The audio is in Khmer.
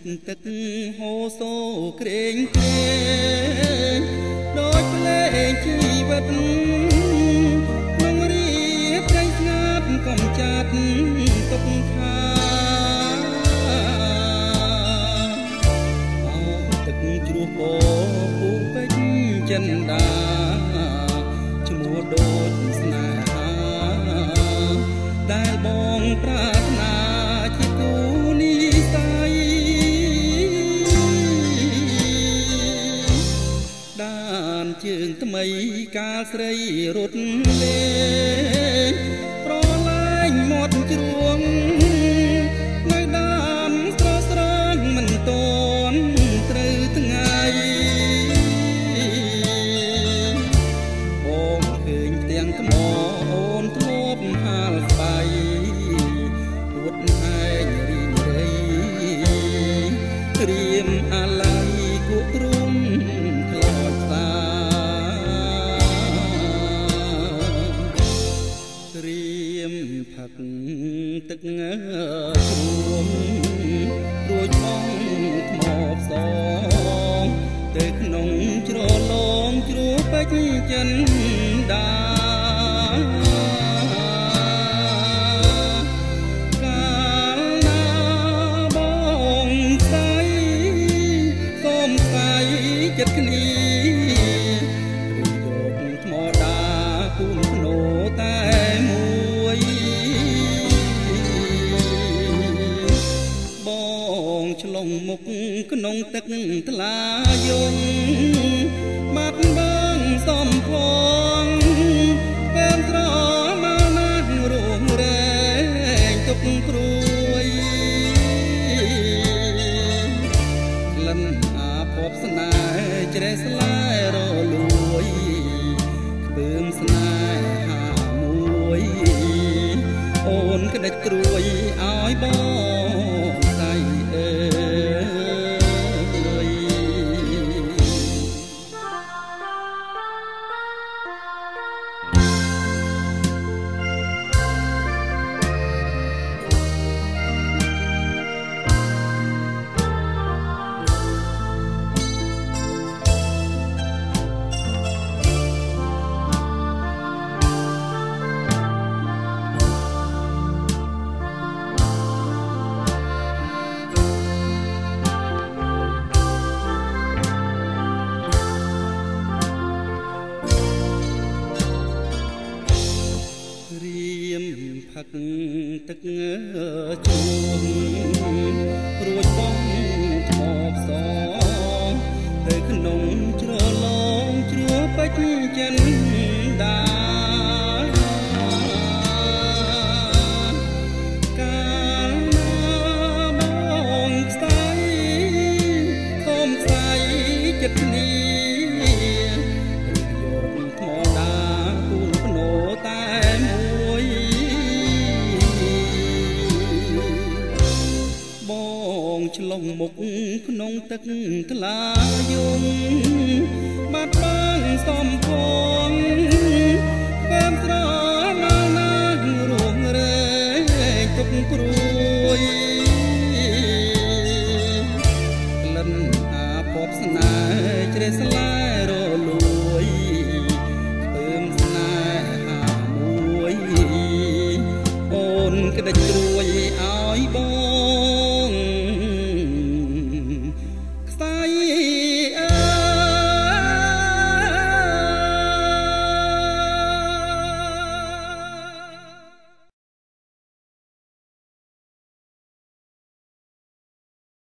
ទឹកហូរសូរក្រែងក្រែងដោយភ្លេងជីវិតក្នុងរៀបព្រៃស្ងាត់កំចាត់ទុកថាអោទឹកជ្រោះពោពូពេជ្រចិនដាឈ្មោះដូចស្នេហាដែលបងប្រាថ្នាជាគូនិស័យដានជើងថ្មីកាលស្រីរត់លេងប្រឡាញ់មាត់ជ្រួងនៅដានស្រស់ស្រាងមិនតន់ត្រូវថ្ងៃបងឃើញផ្ទាំងថ្មអូនធ្លាប់ហាលស្បៃពួតឯងរីងរៃត្រៀមអាឡ័យគួទ្រុំខ្លោចសាត្រៀមផឹកទឹកជ្រួងរួចបងថ្មផ្សងទៅក្នុងជ្រលងជ្រោះពេជ្រចិនដាកាលណាបងស្័យសូមស្័យចិត្តគ្នាយកថ្មដាពូនភ្នោតែមួយបងឆ្លងមុខក្នុងទឹកថ្លាយំបាត់បងសំផងពេលស្រមកណាស់រួមរែងទុកព្រួយក្លិនអាភពស្នេហ៍ជ្រះស្លែរលួយខ្ពើមស្នេហាមួយអូនក្តិចត្រួយឲ្យបងស្័យអើយផឹកទឹកជួងរួចបងថ្មផ្សងទៅក្នុងជ្រលងជ្រោះពេជ្រចិនដាកាលណាបងស្័យសូមស្័យចិត្តគ្នាយកថ្មដាពូនភ្នោតែមួយបងឆ្លងមុខក្នុងទឹកថ្លាយំបាត់បងសំផងពេលស្រមកណាស់រួមរែងទុកព្រួយក្លិនអាភពស្នេហ៍ជ្រះស្លែរលួយខ្ពើមស្នេហាមួយអូនក្តិចត្រួយឲ្យបង